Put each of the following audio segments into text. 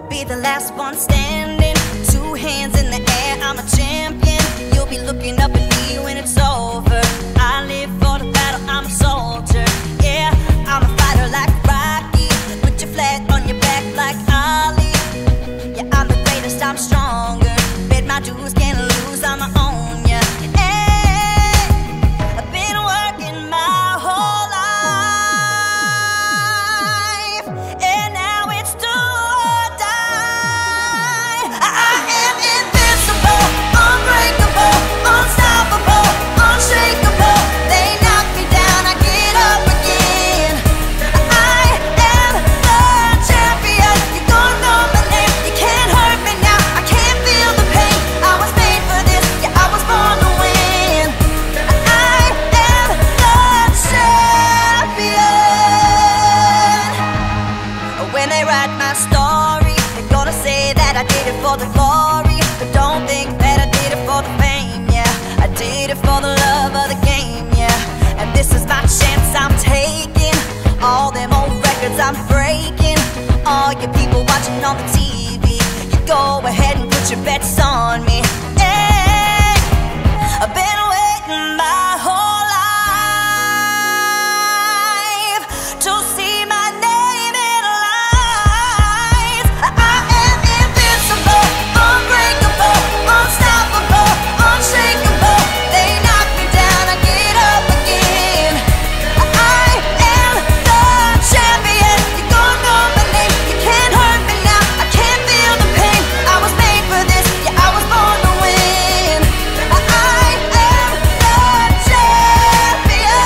be the last one standing. Two hands in the air, I'm a champion. You'll be looking up at me when it's over. I live for the battle, I'm a soldier. Yeah, I'm a fighter like Rocky. Put your flag on your back like Ali. Yeah, I'm the greatest, I'm stronger. Bet my dues, can't lose, I'ma own ya. Hey, I've been working my whole life, and now it's do or die. I am invincible, unbreakable, unstoppable, unshakable. They knock me down, I get up again. I am the champion. You don't know my name, you can't hurt me now. I can't feel the pain. I was made for this, yeah, I was born to win. I am the champion. When they write my story, they're gonna say that I did it for the glory, but don't think that I did it for the fame, yeah. I did it for the love of the game, yeah. And this is my chance I'm taking. All them old records I'm breaking. All you people watching on the TV, you go ahead and put your bets on me. Hey, I've been waiting my whole life to see my name in lights. I am invincible, unbreakable, unstoppable, unshakable. They knock me down, I get up again. I am the champion. You gon' know my name, you can't hurt me now. I can't feel the pain. I was made for this, yeah, I was born to win. I am the champion.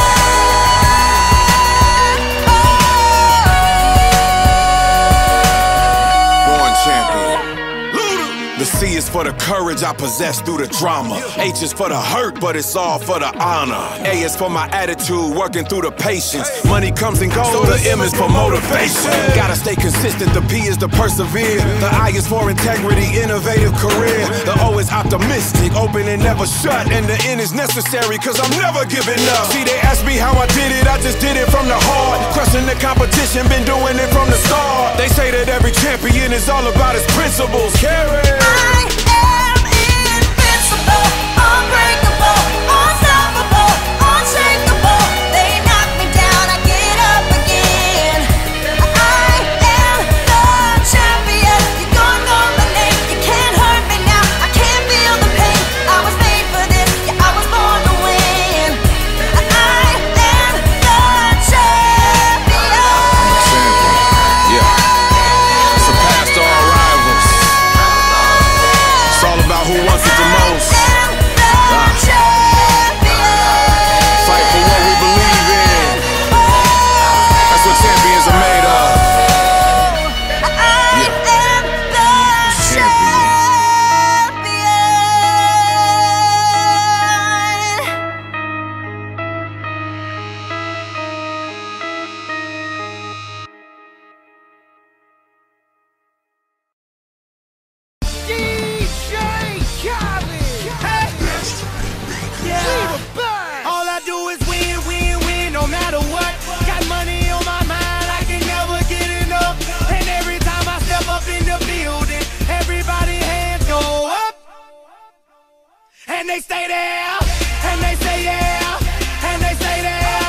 Born champion. The C is for the courage I possess through the drama. H is for the hurt, but it's all for the honor. A is for my attitude, working through the patience. Money comes and goes, so the M is for motivation. Gotta stay consistent, the P is to persevere. The I is for integrity, innovative career. The O is optimistic, open and never shut. And the N is necessary, cause I'm never giving up. See, they ask me how I did it, I just did it from the heart. Crushing the competition, been doing it from the start. They say that every champion is all about his principles. Carry. I am invincible, unbreakable, unstoppable, unshakable. They knock me down, I get up again. I am the champion. You gon' know my name, you can't hurt me now. I can't feel the pain. I was made for this, yeah, I was born to win. I am the champion. Yeah. Surpassed all rivals. It's all about who wants it the most. Fight for what we believe in. That's what champions are made of. All I do is win, win, win, no matter what. Got money on my mind, I can never get enough. And every time I step up in the building, everybody hands go up. And they stay there, and they say yeah, and they say there.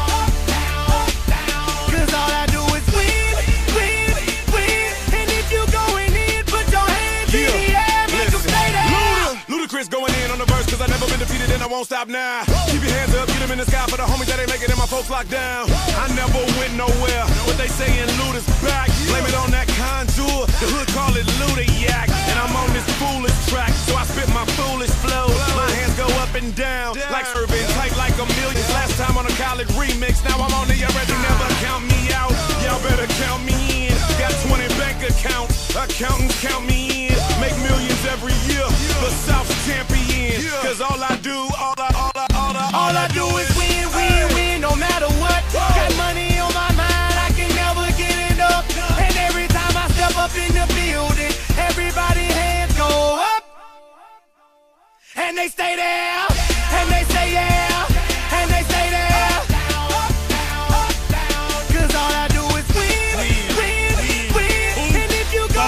Cause all I do is win, win, win. And if you going in, put your hands in the air, make them stay there. Ludacris going in on the verse, cause I never been defeated and I won't stop now. Keep your hands up, get them in the sky for the homies that ain't making it, my folks locked down. I never went nowhere, what they saying Luda's back. Blame it on that contour, the hood call it Ludayak. And I'm on this foolish track, so I spit my foolish flow. My hands go up and down, like urban, tight like a million. Last time on a college remix, now I'm on the already, never count me out. Y'all better count me in, got 20 bank accounts, accountants count me in. Make millions every year, the South's champion. Cause all I do, all I do is win, win, win, no matter what. Got money on my mind, I can never get enough. And every time I step up in the building, everybody hands go up. And they stay there, and they say yeah, and they stay there. Cause all I do is win, win, win. And if you go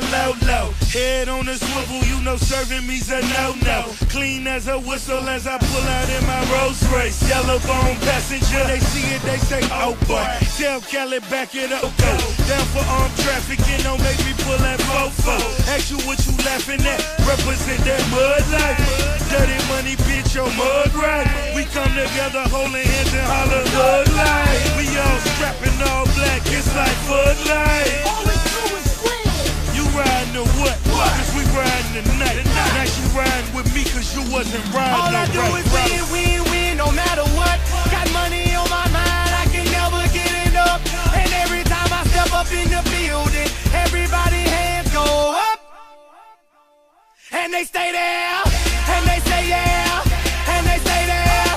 low, low. Head on the swivel, you know serving me's a no-no. Clean as a whistle as I pull out in my Rolls Royce. Yellow bone passenger, they see it, they say, oh boy. Tell Kelly back it up, go. Down for armed trafficking, don't make me pull that fofo. Ask you what you laughing at, represent that mud life. Dirty money, bitch, your mud right. We come together holding hands and holler hood life. We all strapping all black, it's like Bud Light. All we do is win. You riding or what? Cause we riding tonight. Now you riding with me cause you wasn't riding. All I do is win, win, win, no matter what. Got money on my mind, I can never get enough. And every time I step up in the building, everybody hands go up. And they stay there, and they say yeah, and they stay there.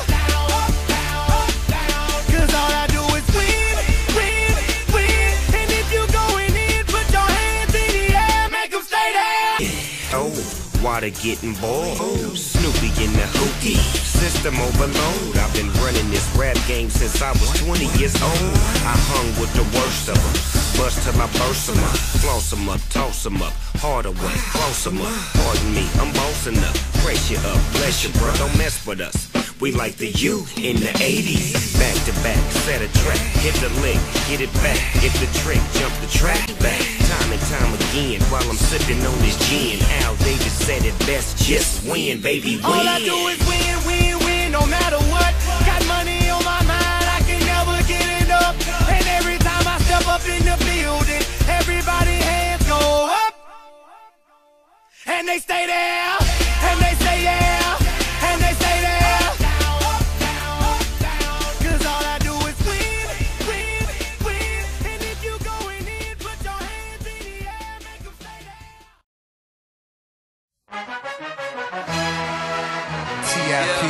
Cause all I do is win, win, win. And if you going in, put your hands in the air, make them stay there. Oh, water getting boiled. Snoopy in the hookie. System overload. I've been running this rap game since I was 20 years old. I hung with the worst of them. Bust till I burst them up. Floss them up, toss them up. Harder way, close them up. Pardon me, I'm bossing up. Brace you up, bless you, bro. Don't mess with us. We like the U in the 80s. Back to back, set a track. Hit the lick, get it back. Hit the trick, jump the track back. Time and time again while I'm sipping on this gin. Al Davis said it best, just win, baby, win. All I do is win, win, win, no matter what. Got money on my mind, I can never get enough. And every time I step up in the building, everybody hands go up. And they stay there, and they say yeah, and they stay there. Cause all I do is win, win, win. And if you going in, put your hands in the air, make them stay there. TIP.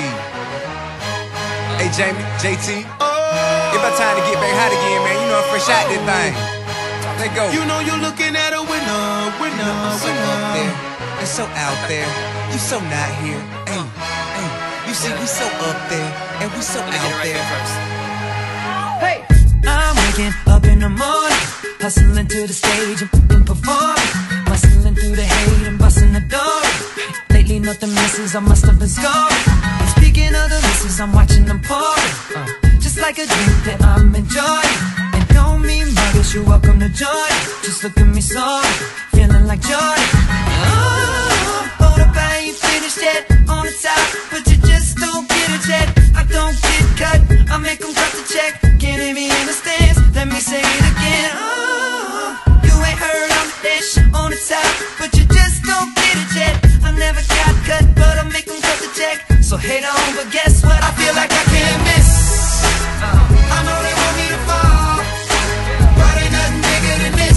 Hey, Jamie, JT. It's about time to get back hot again, man. You know I'm fresh out this thing. Let's go. You know you're looking at a winner, winner, So up there, and so out there. You so not here. Hey, hey. You see, we so up there, and we so out there. Hey! I'm waking up in the morning, hustling to the stage and performing, hustling through the hate and busting the door. Lately nothing misses, I must have been scoring. And speaking of the misses, I'm watching them pouring. Just like a drink that I'm enjoying. And don't mean muggers, you're welcome to join. Just look at me sorry, feeling like Jordan. Oh, hold up, I ain't finished yet. On the top, but you just don't get it yet. I don't get cut, I make them cut the check. Can't hear me in the stands, let me say it again. Oh, you ain't heard I'm the dish on the top, but you just don't get it yet. I never got cut, but I make them cut the check. So hate on, but guess what? I feel like I can't miss. I know they want me to fall, but ain't nothing bigger than this.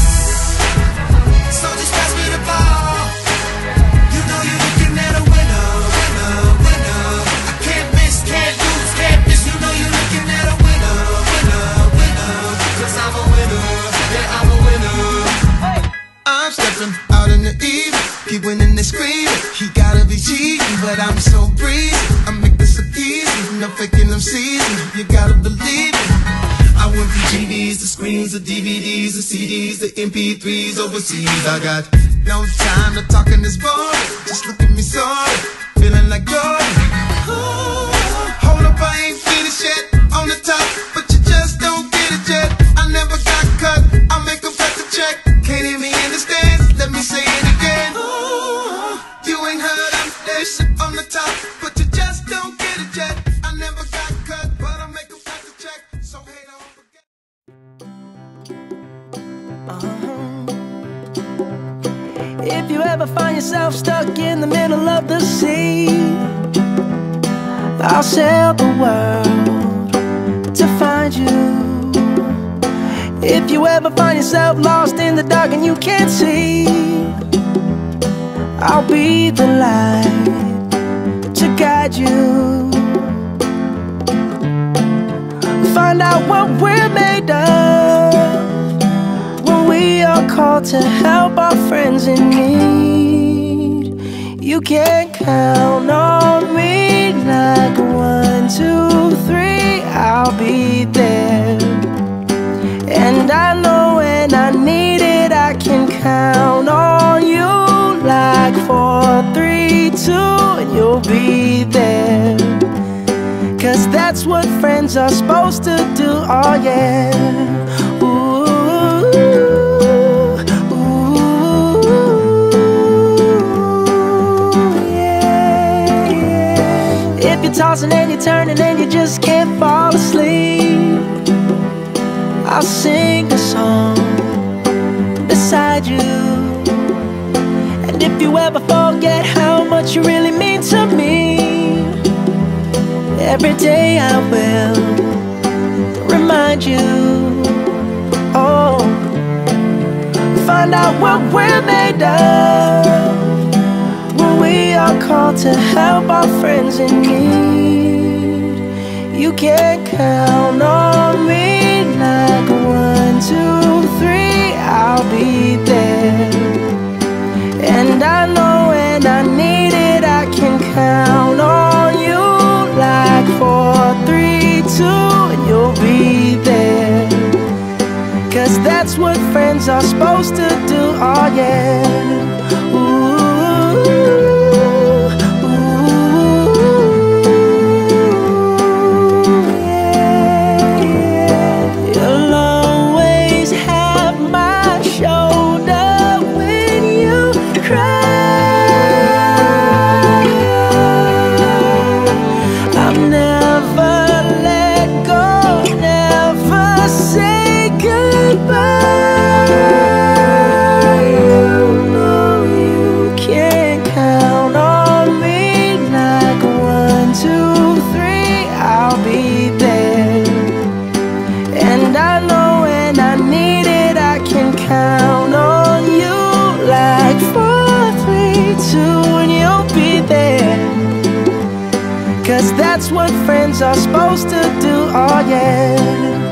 So just pass me the ball. You know you're looking at a winner, winner, winner. I can't miss, can't lose, can't miss. You know you're looking at a winner, winner, winner. Cause I'm a winner, yeah, I'm a winner. I'm stepping out in the evening, keep winning and screaming. He gotta be cheating, but I'm so breezy. I make this look easy, no faking them season. You gotta believe it. I went from GDs to screens to DVDs to CDs to MP3s overseas. I got no time to talk in this boring. Just look at me sorry, feeling like Jordan. Ooh, hold up, I ain't finished yet. On the top, but you just don't get it yet. I never got cut, I make them cut the check. Can't hear me in the stands, let me say it again. Ooh, you ain't heard I'm this on the top, but you just don't get it yet. I never got cut, but I make them cut the check. So hate on, forget. If you ever find yourself stuck in the middle of the sea, I'll sail the world to find you. If you ever find yourself lost in the dark and you can't see, I'll be the light to guide you. Find out what we're made of when we are called to help our friends in need. You can count on me like 1, 2, 3, I'll be there. And I know when I need it, I can count on be there. 'Cause that's what friends are supposed to do, oh yeah. Ooh, yeah, yeah. If you're tossing and you're turning and you just can't fall asleep, I'll sing a song beside you. And if you ever forget how much you really mean to me, every day I will remind you. Oh, find out what we're made of when we are called to help our friends in need. You can count on me like 1, 2, 3, I'll be there. And I know when I need it, I can count on you like 4, 3, 2, and you'll be there. 'Cause that's what friends are supposed to do, oh yeah. Ooh, yeah, yeah. You'll always have my shoulder when you cry. I'll never let go, never say goodbye. You know you can count on me like 1, 2, 3, I'll be there. And I know when I need it, I can count on you like 4, 3, 2, and you'll be there. 'Cause that's what friends are supposed to do, oh yeah.